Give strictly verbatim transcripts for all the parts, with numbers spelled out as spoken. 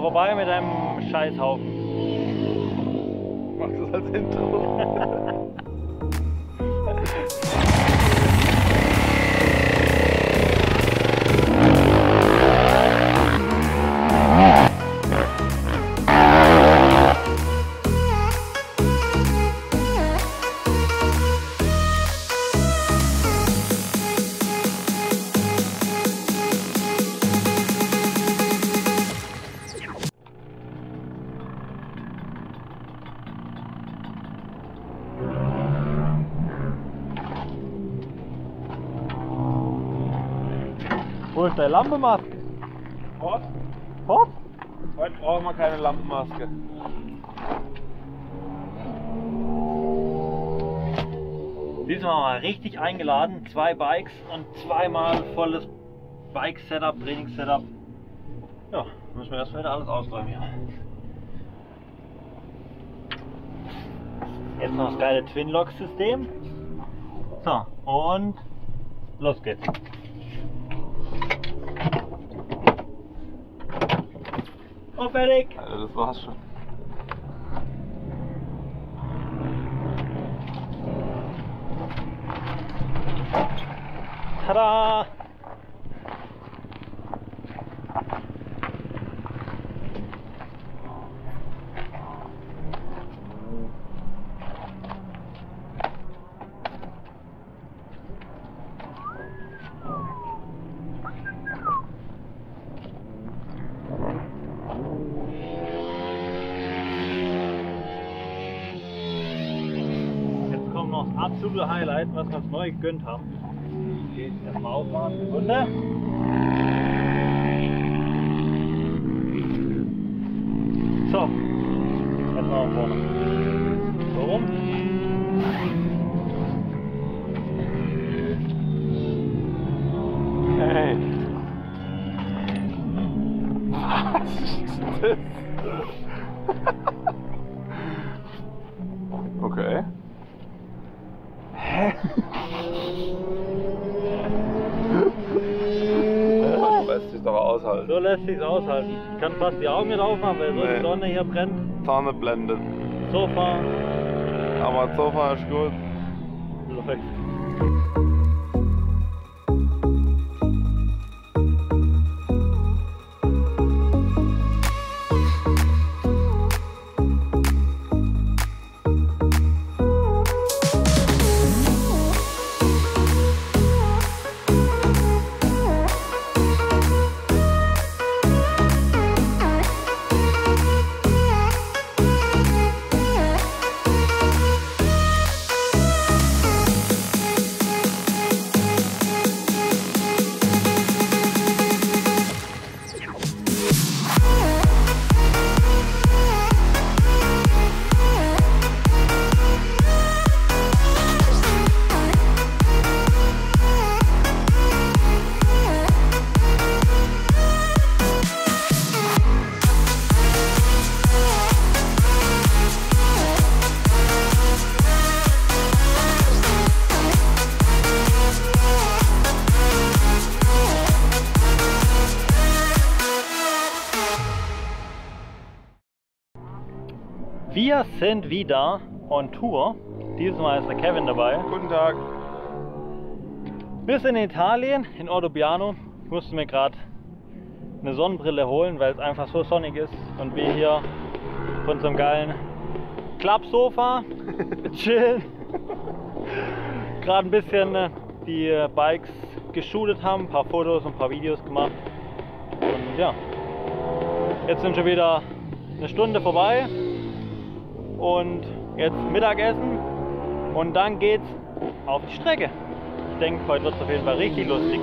vorbei mit einem Scheißhaufen. Mach das als Intro. Wo ist deine Lampenmaske? Fort? Fort? Heute brauchen wir keine Lampenmaske. Diesmal mal richtig eingeladen, zwei Bikes und zweimal volles Bike-Setup, Trainings-Setup. Ja, müssen wir erstmal wieder alles ausräumen hier. Jetzt noch das geile Twin-Lock-System. So, und los geht's. Und fertig! Also das war's schon. Tada! Jetzt kommt noch das absolute Highlight, was wir uns neu gegönnt haben. Okay, erstmal aufmachen. Sekunde. So, erstmal nach vorne. So rum. Hey! Was ist das? Okay. Hä? Das lässt sich doch aushalten. So lässt sich's aushalten. Ich kann fast die Augen nicht aufmachen, weil so Nee. die Sonne hier brennt. Sonne blendet. Sofa Aber das Sofa ist gut. läuft. Wir sind wieder on Tour. Dieses Mal ist der Kevin dabei. Guten Tag. Wir sind in Italien, in Ordobiano. Ich musste mir gerade eine Sonnenbrille holen, weil es einfach so sonnig ist. Und wir hier von so einem geilen Klappsofa chillen. Gerade ein bisschen die Bikes geshootet haben, ein paar Fotos und ein paar Videos gemacht. Und ja, jetzt sind schon wieder eine Stunde vorbei. Und jetzt Mittagessen und dann geht's auf die Strecke. Ich denke, heute wird es auf jeden Fall richtig lustig.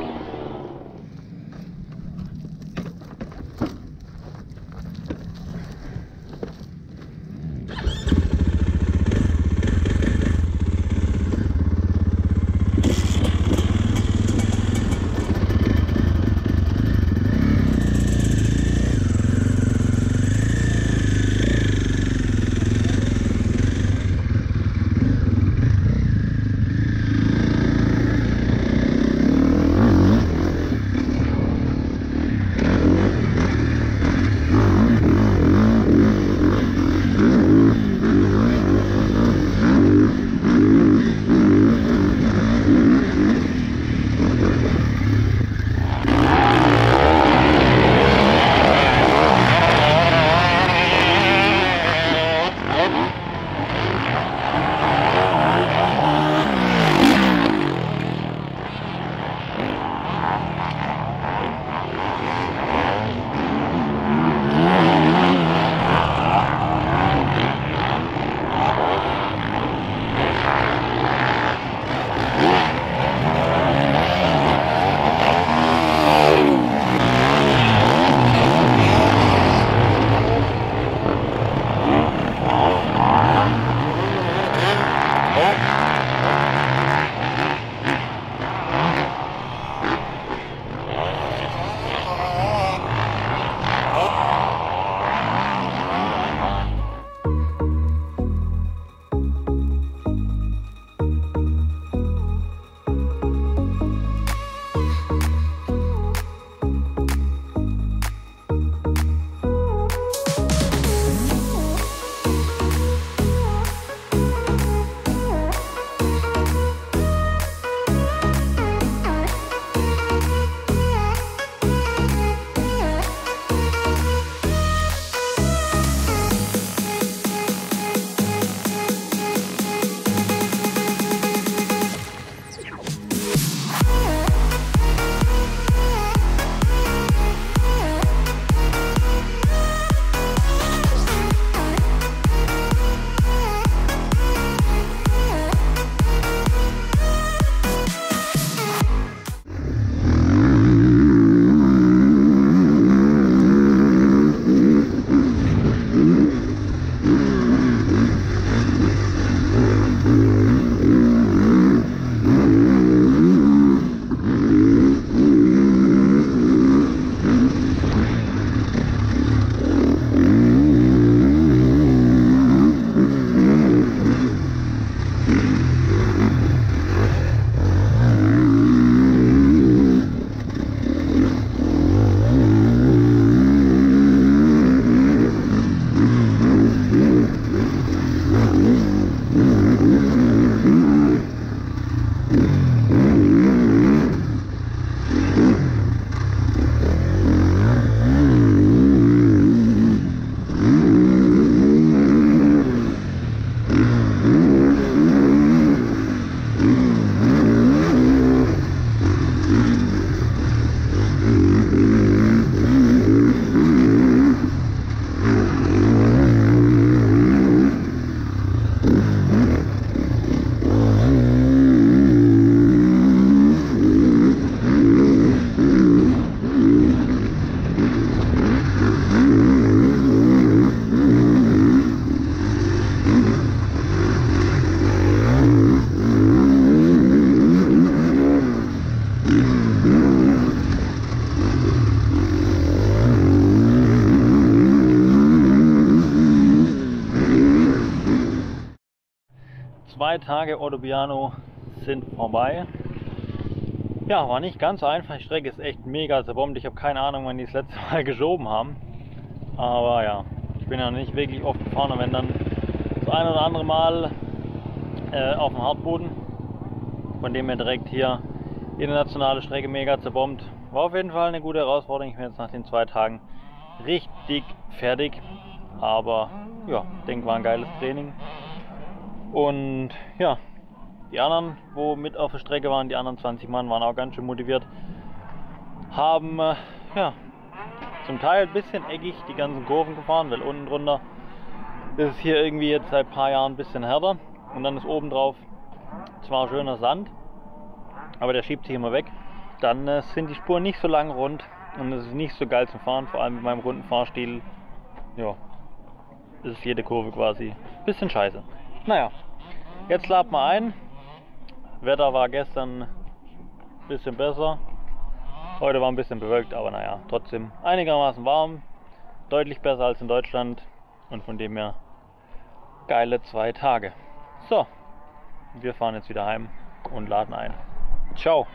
zwei Tage Ordobiano sind vorbei. Ja, war nicht ganz so einfach. Die Strecke ist echt mega zerbombt. Ich habe keine Ahnung, wann die das letzte Mal geschoben haben. Aber ja, ich bin ja nicht wirklich oft gefahren, und wenn dann das ein oder andere Mal äh, auf dem Hartboden. Von dem her direkt hier internationale Strecke mega zerbombt. War auf jeden Fall eine gute Herausforderung. Ich bin jetzt nach den zwei Tagen richtig fertig. Aber ja, ich denke, war ein geiles Training. Und ja, die anderen, wo mit auf der Strecke waren, die anderen zwanzig Mann, waren auch ganz schön motiviert. Haben äh, ja, zum Teil ein bisschen eckig die ganzen Kurven gefahren, weil unten drunter ist es hier irgendwie jetzt seit ein paar Jahren ein bisschen härter. Und dann ist oben drauf zwar schöner Sand, aber der schiebt sich immer weg. Dann äh, sind die Spuren nicht so lang rund und es ist nicht so geil zum Fahren, vor allem mit meinem runden Fahrstil. Ja, ist jede Kurve quasi ein bisschen scheiße. Naja, jetzt laden wir ein. Wetter war gestern ein bisschen besser. Heute war ein bisschen bewölkt, aber naja, trotzdem einigermaßen warm. Deutlich besser als in Deutschland und von dem her geile zwei Tage. So, wir fahren jetzt wieder heim und laden ein. Ciao!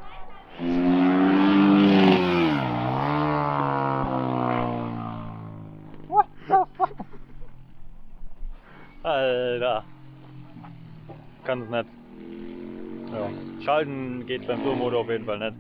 What the fuck? Alter, ganz nett. Ja. Schalten geht beim Turmmotor auf jeden Fall nicht.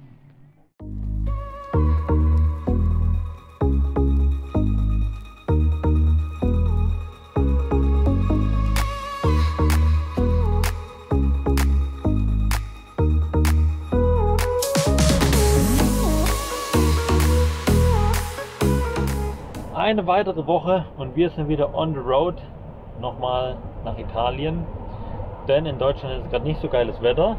Eine weitere Woche und wir sind wieder on the road, nochmal nach Italien, denn in Deutschland ist gerade nicht so geiles Wetter.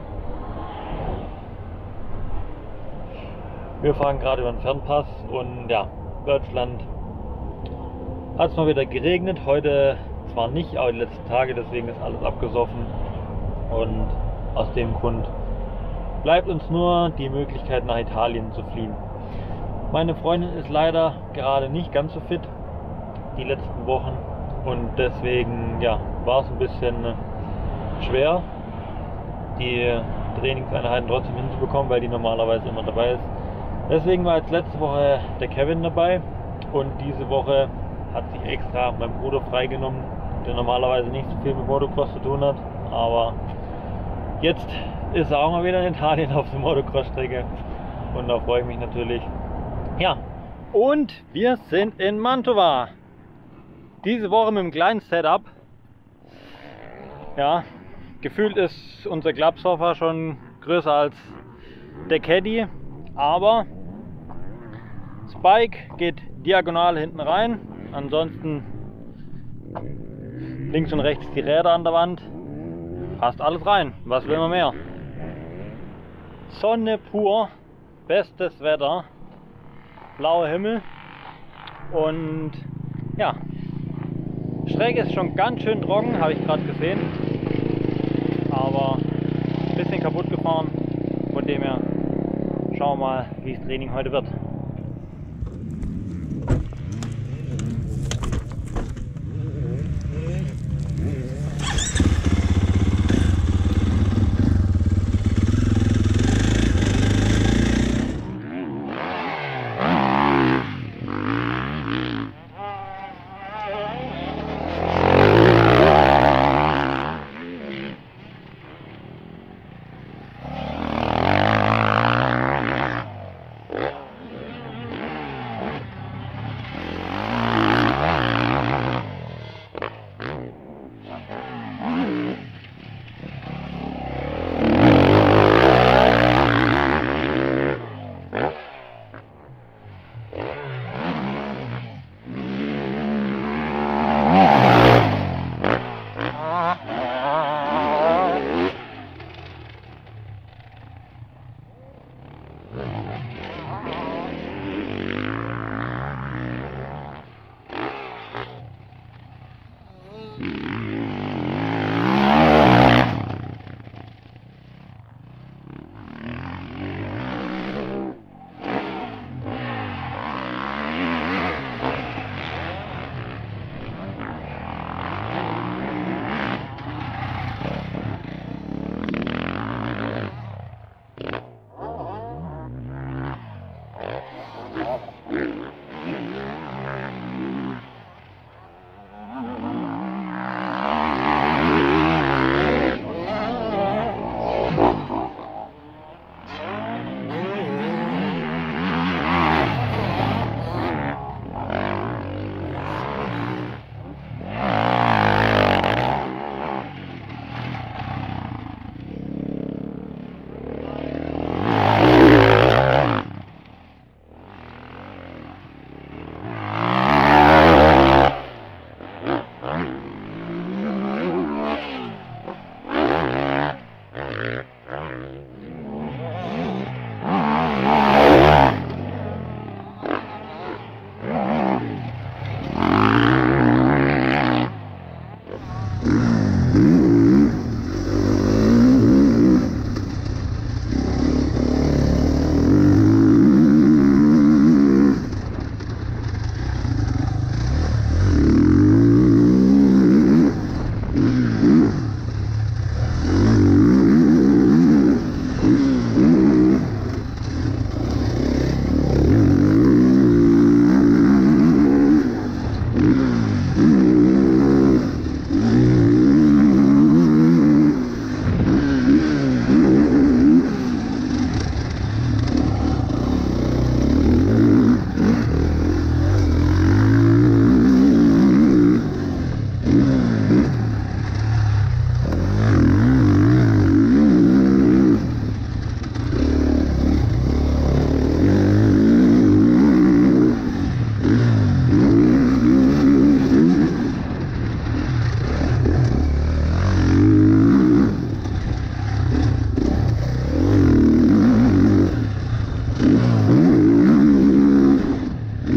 Wir fahren gerade über den Fernpass und ja, Deutschland hat es mal wieder geregnet, heute zwar nicht, aber die letzten Tage, deswegen ist alles abgesoffen und aus dem Grund bleibt uns nur die Möglichkeit, nach Italien zu fliehen. Meine Freundin ist leider gerade nicht ganz so fit die letzten Wochen und deswegen ja, war es ein bisschen schwer, die Trainingseinheiten trotzdem hinzubekommen, weil die normalerweise immer dabei ist. Deswegen war jetzt letzte Woche der Kevin dabei und diese Woche hat sich extra mein Bruder freigenommen, der normalerweise nicht so viel mit Motocross zu tun hat, aber jetzt ist er auch mal wieder in Italien auf der Motocross-Strecke und da freue ich mich natürlich. Ja, und wir sind in Mantova. Diese Woche mit einem kleinen Setup. Ja, gefühlt ist unser Clubsofa schon größer als der Caddy, aber Spike geht diagonal hinten rein. Ansonsten links und rechts die Räder an der Wand. Passt alles rein. Was will man mehr? Sonne pur, bestes Wetter. Blauer Himmel und ja, Strecke ist schon ganz schön trocken, habe ich gerade gesehen, aber ein bisschen kaputt gefahren, von dem her schauen wir mal, wie das Training heute wird.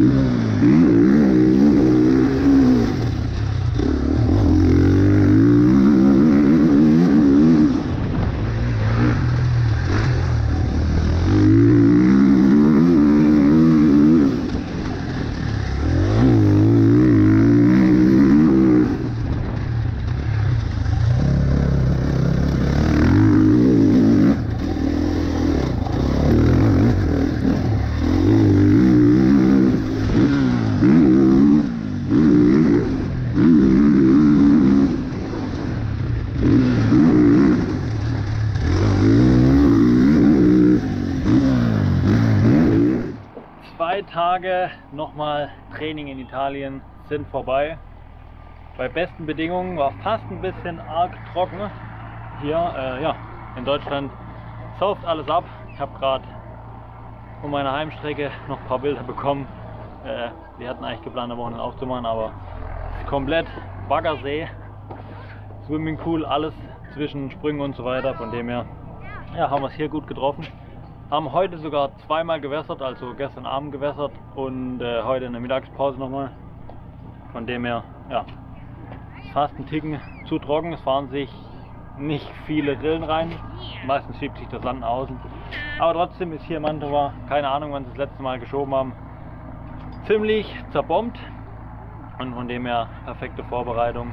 Zwei Tage nochmal Training in Italien sind vorbei. Bei besten Bedingungen war fast ein bisschen arg trocken. Hier äh, ja, in Deutschland sauft alles ab. Ich habe gerade von meiner Heimstrecke noch ein paar Bilder bekommen. Äh, wir hatten eigentlich geplant, am Wochenende aufzumachen, aber komplett Baggersee, Swimmingpool, alles zwischen Sprüngen und so weiter. Von dem her ja, haben wir es hier gut getroffen. Haben heute sogar zweimal gewässert, also gestern Abend gewässert und äh, heute in der Mittagspause nochmal. Von dem her, ja, fast ein Ticken zu trocken. Es fahren sich nicht viele Rillen rein, meistens schiebt sich der Sand nach außen. Aber trotzdem ist hier Mantova, keine Ahnung wann sie das letzte Mal geschoben haben, ziemlich zerbombt. Und von dem her perfekte Vorbereitung.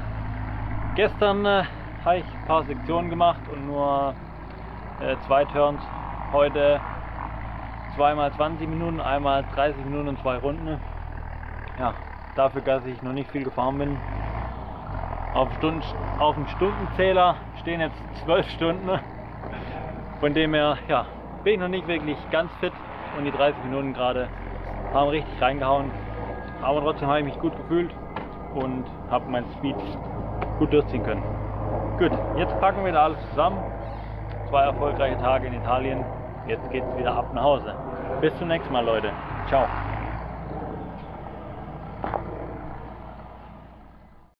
Gestern äh, habe ich ein paar Sektionen gemacht und nur äh, zwei Turns. Heute zweimal zwanzig Minuten, einmal dreißig Minuten und zwei Runden. Ja, dafür, dass ich noch nicht viel gefahren bin. Auf, Stunden, auf dem Stundenzähler stehen jetzt zwölf Stunden. Von dem her ja, bin ich noch nicht wirklich ganz fit und die dreißig Minuten gerade haben richtig reingehauen. Aber trotzdem habe ich mich gut gefühlt und habe meinen Speed gut durchziehen können. Gut, jetzt packen wir da alles zusammen. Zwei erfolgreiche Tage in Italien. Jetzt geht es wieder ab nach Hause. Bis zum nächsten Mal, Leute. Ciao.